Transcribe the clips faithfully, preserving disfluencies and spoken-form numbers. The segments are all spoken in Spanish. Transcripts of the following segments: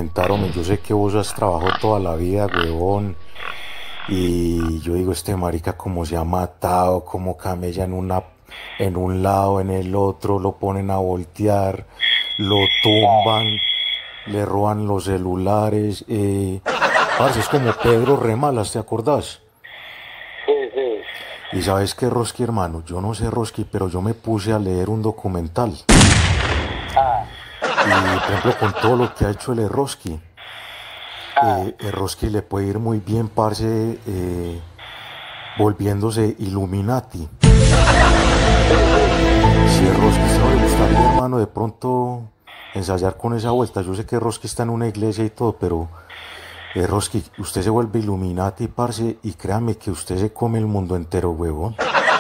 documentar, hombre. Yo sé que vos has trabajado toda la vida, huevón. Y yo digo, este marica como se ha matado, como camella en una, en un lado, en el otro, lo ponen a voltear, lo tumban, le roban los celulares. Eh, parce, es como Pedro Remalas, ¿te acordás? Sí, sí. Y sabes qué, Roski, hermano, yo no sé, Roski, pero yo me puse a leer un documental. Ah, Y por ejemplo, con todo lo que ha hecho el Eroski, ah. eh, Eroski le puede ir muy bien, parce, eh, volviéndose Illuminati. Si Eroski no le gustaría, hermano, de pronto ensayar con esa vuelta. Yo sé que Eroski está en una iglesia y todo, pero Eroski, usted se vuelve Illuminati, parce, y créame que usted se come el mundo entero, huevón.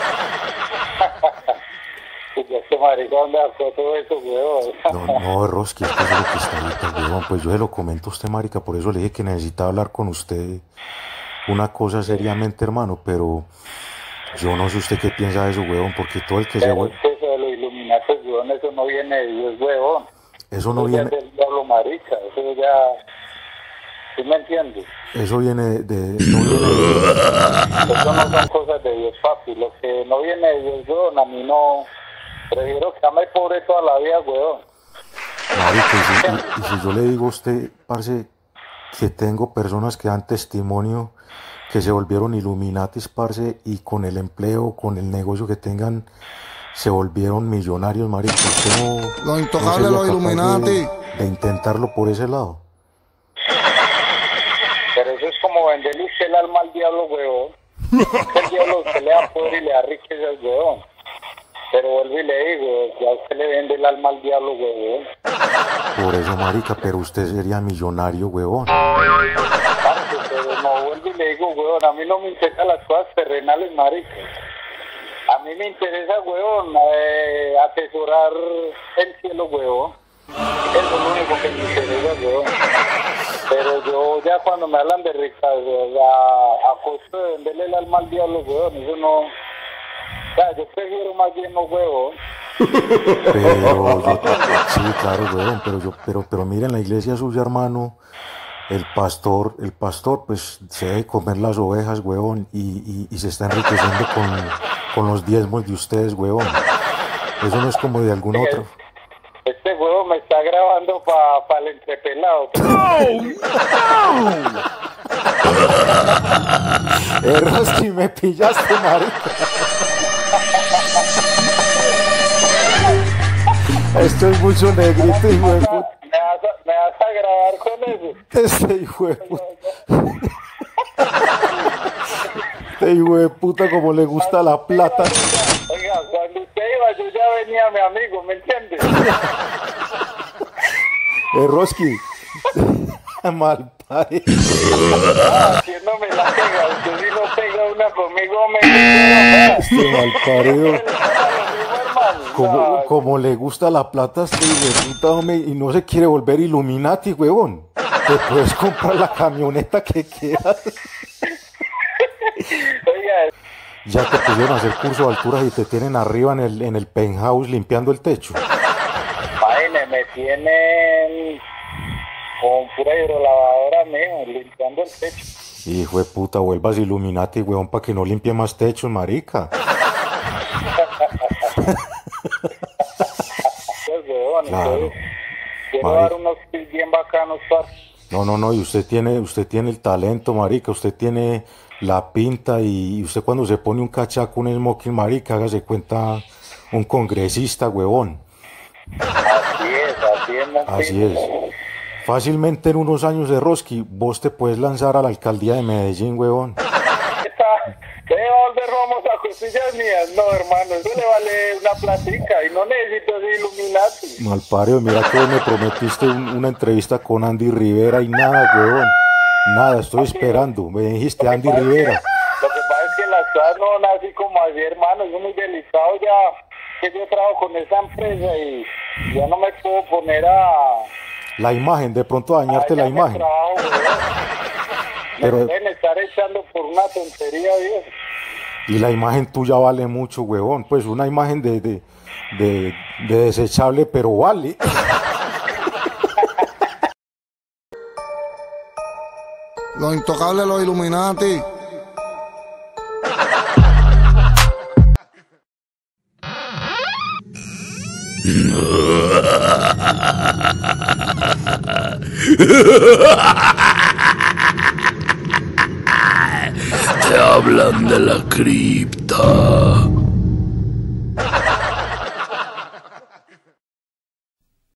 Y yo, este marica, ¿dónde sacó todo eso, weón? No, no, Roski, es que eso es lo que está ahorita, huevón. Pues yo se lo comento a usted, marica, por eso le dije que necesitaba hablar con usted una cosa seriamente, hermano, pero yo no sé usted qué piensa de eso, huevón, porque todo el que se Pero es vuelve... que eso de los iluminatos, weón, eso no viene de Dios, weón. Eso no Eso ya es viene, del diablo, marica. Eso ya... ¿Sí me entiendes? eso viene de, de- no viene de... Eso no son cosas de Dios, papi. Lo que no viene de Dios, weón, a mí no... Prefiero que ame pobre toda la vida, weón. Marica, y si, y- y si yo le digo a usted, parce, que tengo personas que dan testimonio que se volvieron Illuminatis, parce, y con el empleo, con el negocio que tengan, se volvieron millonarios, marica. Usted no, Los no intocables, sería los capaz Illuminati. de, de intentarlo por ese lado. Pero eso es como venderle usted el alma al diablo, weón. El diablo usted le da poder y le da riqueza al weón. Pero vuelvo y le digo, ya usted le vende el alma al diablo, weón. Por eso, marica, pero usted sería millonario, huevón. Parce, pero no vuelvo y le digo, weón, a mí no me interesan las cosas terrenales, marica. A mí me interesa, weón, eh, atesorar el cielo, weón. Eso es lo único que me interesa, weón. Pero yo ya cuando me hablan de ricas, a, a costo de venderle el alma al diablo, weón, eso no... O sea, yo prefiero más bien los huevos. Pero yo, sí, claro, huevón, pero yo, pero, pero miren la iglesia suya, hermano, el pastor, el pastor, pues se debe comer las ovejas, huevón, y, y, y se está enriqueciendo con, con los diezmos de ustedes, huevón. Eso no es como de alguna otra. Este huevo me está grabando para pa el entrepelado. Erras si me pillaste, marica. Esto es mucho negrito, hijo de puta. ¿Me vas, a, ¿Me vas a grabar con eso? Este hijo de puta. Este hijo de puta como le gusta la plata. Oiga, cuando usted iba yo ya venía mi amigo, ¿me entiende? Eh, Roski. Mal parido. Ah, haciéndome la pega, usted si no pega una conmigo, me... Este mal parido. Como, como le gusta la plata, este hijo de puta, hombre, y no se quiere volver Illuminati, huevón. Te puedes comprar la camioneta que quieras. Oiga, Ya te pusieron a hacer curso de alturas y te tienen arriba en el, en el penthouse limpiando el techo. imagínese, me tienen con pura hidrolavadora, mijo, limpiando el techo. Hijo de puta, vuelvas Illuminati, huevón, para que no limpie más techos, marica. Pues, huevón, Claro. entonces, quiero Marica. dar unos tips bien bacanos, parce. No, no, no, y usted tiene, usted tiene el talento, marica, usted tiene la pinta y, y usted cuando se pone un cachaco, un smoking, marica, hágase cuenta un congresista, huevón. Así es, así es, Monfils. Así es. Fácilmente en unos años de Roski, vos te puedes lanzar a la alcaldía de Medellín, huevón. ¿Qué va a volver Romos a costillas mías? No, hermano, eso le vale una platica y no necesito ser Illuminati. Malpario, mira que vos me prometiste un- una entrevista con Andy Rivera y nada, huevón. Nada, estoy esperando. Me dijiste Andy Lo que pasa es que- Rivera. Lo que pasa es que las cosas no son así como así, hermano, es muy delicado ya que yo trabajo con esa empresa y ya no me puedo poner a... La imagen, de pronto a dañarte la echarme imagen. trabajo, weón. Me Pero- pueden estar echando por una tontería, Dios. Y la imagen tuya vale mucho, huevón. Pues una imagen de, de, de, de desechable, pero vale. Los intocables, los Illuminati. Te hablan de la cripta.